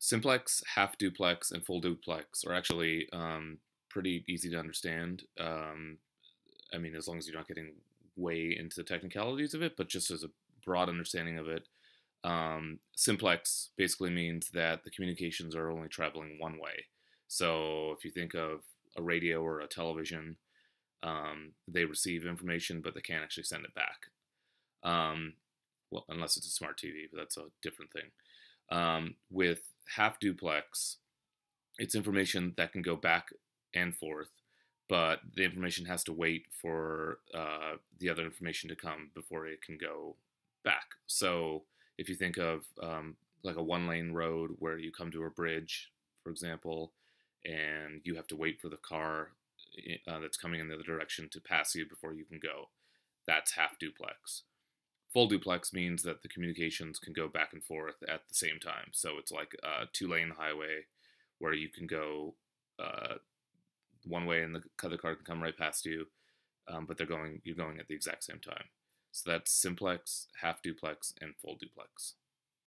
Simplex, half duplex, and full duplex are actually pretty easy to understand. I mean, as long as you're not getting way into the technicalities of it, but just as a broad understanding of it, simplex basically means that the communications are only traveling one way. So if you think of a radio or a television, they receive information, but they can't actually send it back. Um, well, unless it's a smart TV, but that's a different thing. With half duplex, it's information that can go back and forth, but the information has to wait for the other information to come before it can go back. So if you think of like a one-lane road where you come to a bridge, for example, and you have to wait for the car that's coming in the other direction to pass you before you can go, that's half duplex. Full duplex means that the communications can go back and forth at the same time. So it's like a two-lane highway where you can go one way and the other car can come right past you, but you're going at the exact same time. So that's simplex, half duplex, and full duplex.